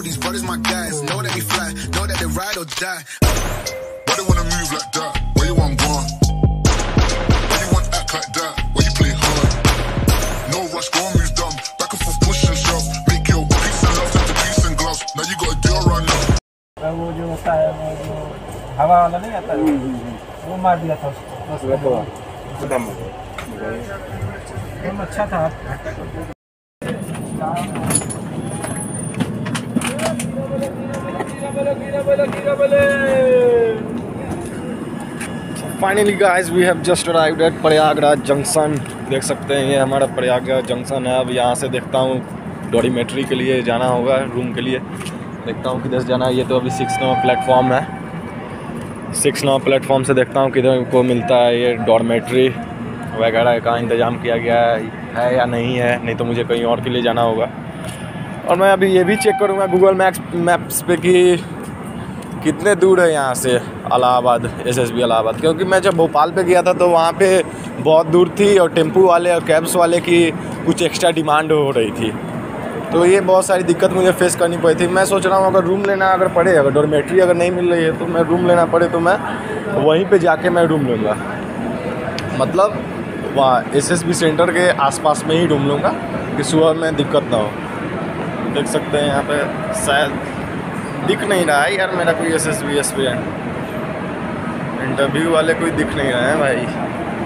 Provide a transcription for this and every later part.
these brothers my guys. Know that we fly, know that they ride or die. Why they wanna move like that? Where you want gone? Why you want act like that? Why you play hard? No rush, go and move dumb. Back and forth, push and shove. Make your peace and love turn to peace and gloves. Now you gotta deal right now. वो जो होता है वो जो हवा वाला नहीं आता है वो मार दिया था उसको। अच्छा था। Finally guys we have just arrived at Prayagraj junction. देख सकते हैं ये हमारा प्रयागराज जंक्शन है। अब यहाँ से देखता हूँ डॉर्मेट्री के लिए जाना होगा, रूम के लिए देखता हूँ किधर से जाना है। ये तो अभी 6 नंबर प्लेटफॉर्म है। 6 नंबर प्लेटफॉर्म से देखता हूँ किधर को मिलता है ये डॉर्मेट्री वगैरह का इंतज़ाम किया गया है या नहीं है, नहीं तो मुझे कहीं और के लिए जाना होगा। और मैं अभी ये भी चेक करूँगा गूगल मैप्स पे कि कितने दूर है यहाँ से इलाहाबाद, SSB इलाहाबाद, क्योंकि मैं जब भोपाल पे गया था तो वहाँ पे बहुत दूर थी और टेम्पू वाले और कैब्स वाले की कुछ एक्स्ट्रा डिमांड हो रही थी, तो ये बहुत सारी दिक्कत मुझे फेस करनी पड़ी थी। मैं सोच रहा हूँ अगर रूम लेना अगर पड़े, अगर डॉर्मेट्री अगर नहीं मिल रही है तो मैं रूम लेना पड़े तो मैं वहीं पे जाके मैं रूम लूँगा, मतलब वहाँ SSB सेंटर के आसपास में ही रूम लूँगा कि सुबह में दिक्कत ना हो। देख सकते हैं यहाँ पे शायद दिख नहीं रहा है यार मेरा कोई SSB एस्पिरेंट, इंटरव्यू वाले कोई दिख नहीं रहे हैं भाई।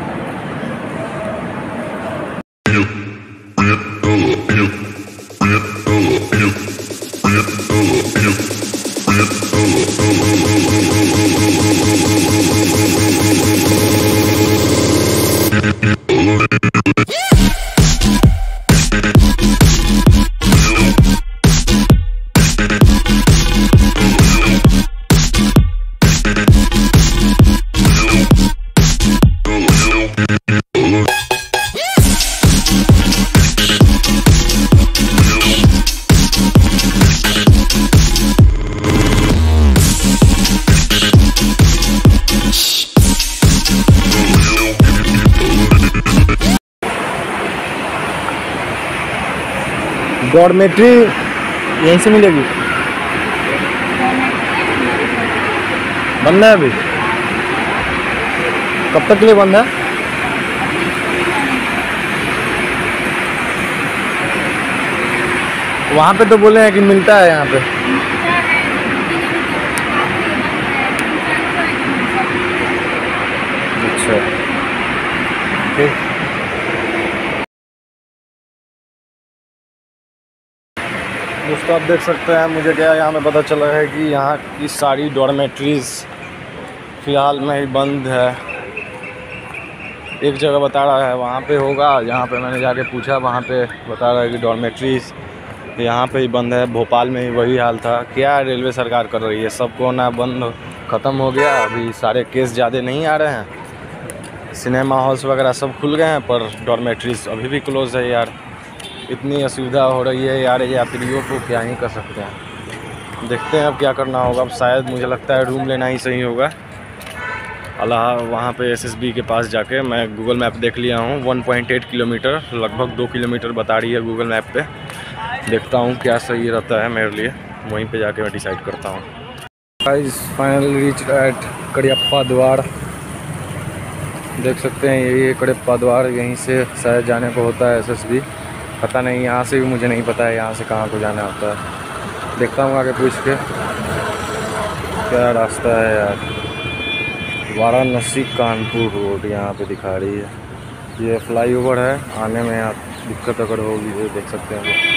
डॉर्मेट्री यहीं से मिलेगी? बंद है अभी? कब तक के लिए बंद है? वहाँ पे तो बोले हैं कि मिलता है यहाँ पे। अच्छा ठीक। दोस्तों आप देख सकते हैं मुझे क्या यहाँ में पता चला है कि यहाँ की सारी डॉर्मेट्रीज़ फ़िलहाल में ही बंद है। एक जगह बता रहा है वहाँ पे होगा, जहाँ पे मैंने जाके पूछा वहाँ पे बता रहा है कि डॉर्मेट्रीज़ यहाँ पे ही बंद है। भोपाल में ही वही हाल था। क्या रेलवे सरकार कर रही है, सबको ना बंद ख़त्म हो गया, अभी सारे केस ज़्यादा नहीं आ रहे हैं, सिनेमा हॉल्स वगैरह सब खुल गए हैं, पर डॉर्मेट्रीज़ अभी भी क्लोज़ है यार। इतनी असुविधा हो रही है यार यात्रियों को, क्या ही कर सकते हैं। देखते हैं अब क्या करना होगा। अब शायद मुझे लगता है रूम लेना ही सही होगा। वहाँ पे SSB के पास जाके मैं गूगल मैप देख लिया हूँ, 1.8 किलोमीटर, लगभग 2 किलोमीटर बता रही है गूगल मैप पे। देखता हूँ क्या सही रहता है मेरे लिए, वहीं पे जाके मैं डिसाइड करता हूँ। Guys finally reach at Kadiyappa Dwar. देख सकते हैं यही है कड़ियप्पा द्वार, यहीं से शायद जाने को होता है SSB, पता नहीं, यहाँ से भी मुझे नहीं पता है यहाँ से कहाँ को जाना होता है। देखता हूँ आगे पूछ के क्या रास्ता है यार। वाराणसी कानपुर रोड यहाँ पे दिखा रही है। ये फ्लाईओवर है, आने में आप दिक्कत अगर होगी तो देख सकते हैं।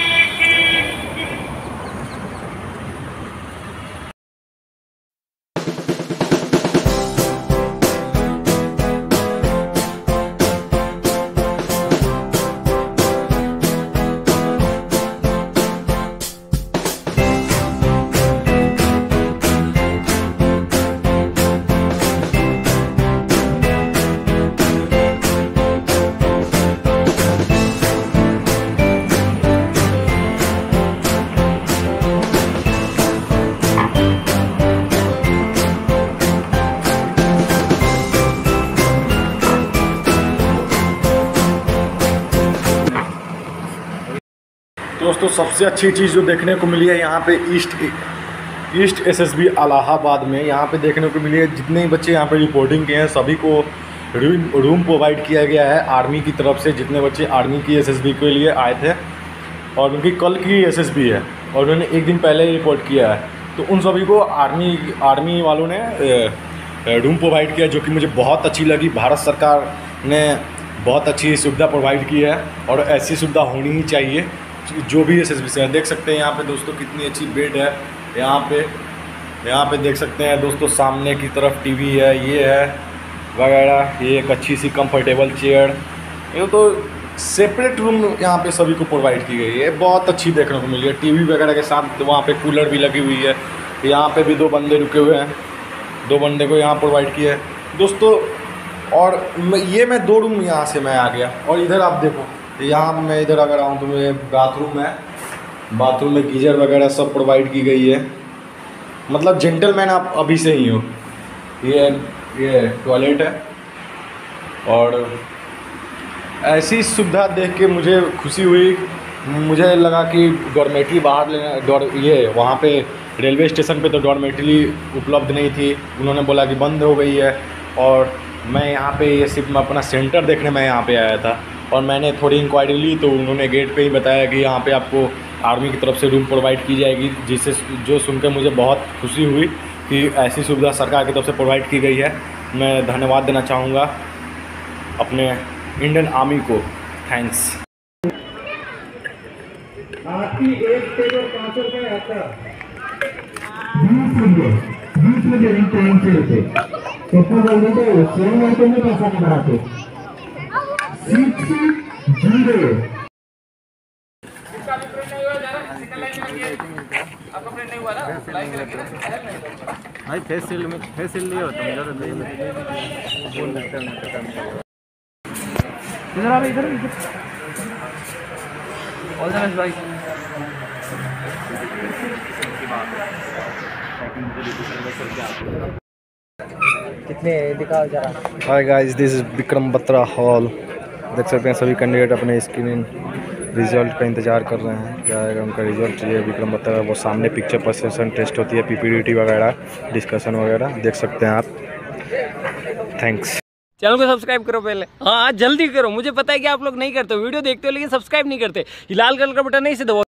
दोस्तों सबसे अच्छी चीज़ जो देखने को मिली है यहाँ पे ईस्ट SSB इलाहाबाद में, यहाँ पे देखने को मिली है जितने भी बच्चे यहाँ पे रिपोर्टिंग किए हैं सभी को रूम प्रोवाइड किया गया है आर्मी की तरफ से। जितने बच्चे आर्मी की SSB के लिए आए थे और उनकी कल की SSB है और उन्होंने एक दिन पहले ही रिपोर्ट किया है, तो उन सभी को आर्मी वालों ने रूम प्रोवाइड किया, जो कि मुझे बहुत अच्छी लगी। भारत सरकार ने बहुत अच्छी सुविधा प्रोवाइड की है और ऐसी सुविधा होनी ही चाहिए जो भी SSB से है। देख सकते हैं यहाँ पे दोस्तों कितनी अच्छी बेड है। यहाँ पे देख सकते हैं दोस्तों सामने की तरफ टीवी है, ये है वगैरह, ये एक अच्छी सी कंफर्टेबल चेयर। ये तो सेपरेट रूम यहाँ पे सभी को प्रोवाइड की गई है, बहुत अच्छी देखने को मिली है। टीवी वगैरह के साथ वहाँ पे कूलर भी लगी हुई है। यहाँ पे भी 2 बंदे रुके हुए हैं, 2 बंदे को यहाँ प्रोवाइड किया है दोस्तों। और ये मैं 2 रूम यहाँ से मैं आ गया और इधर आप देखो, यहाँ मैं इधर अगर आऊँ तो ये बाथरूम है, बाथरूम में गीजर वगैरह सब प्रोवाइड की गई है। मतलब जेंटलमैन आप अभी से ही हो। ये टॉयलेट है और ऐसी सुविधा देख के मुझे खुशी हुई। मुझे लगा कि डॉर्मेट्री बाहर लेना, वहाँ पे रेलवे स्टेशन पे तो डॉर्मेट्री उपलब्ध नहीं थी, उन्होंने बोला कि बंद हो गई है। और मैं यहाँ पे ये सिर्फ अपना सेंटर देखने मैं यहाँ पे आया था और मैंने थोड़ी इंक्वायरी ली तो उन्होंने गेट पे ही बताया कि यहाँ पे आपको आर्मी की तरफ से रूम प्रोवाइड की जाएगी, जिससे जो सुनकर मुझे बहुत खुशी हुई कि ऐसी सुविधा सरकार की तरफ से प्रोवाइड की गई है। मैं धन्यवाद देना चाहूँगा अपने इंडियन आर्मी को। थैंक्स। आपकी एक टेबल 500 रुपये आता 20 रुपये रिंग टाइम से होते कितना जल्दी तो सेवन घंटे में पैसा नहीं बढ़ाते 6 भाई फेस शील्ड नहीं होता इधर आ इधर ऑल द बेस्ट भाई। कितने दिखाओ जरा। Hi guys, this is Vikram Batra hall. देख सकते हैं सभी कैंडिडेट अपने स्क्रीन रिजल्ट का इंतज़ार कर रहे हैं, क्या आएगा उनका रिजल्ट। ये विक्रम बत्रा, वो सामने पिक्चर परसेप्शन टेस्ट होती है, PPDT वगैरह, डिस्कशन वगैरह देख सकते हैं आप। थैंक्स। चैनल को सब्सक्राइब करो पहले, हाँ जल्दी करो। मुझे पता है कि आप लोग नहीं करते, वीडियो देखते हो लेकिन सब्सक्राइब नहीं करते। लाल कलर का बटन नहीं से दबाओ।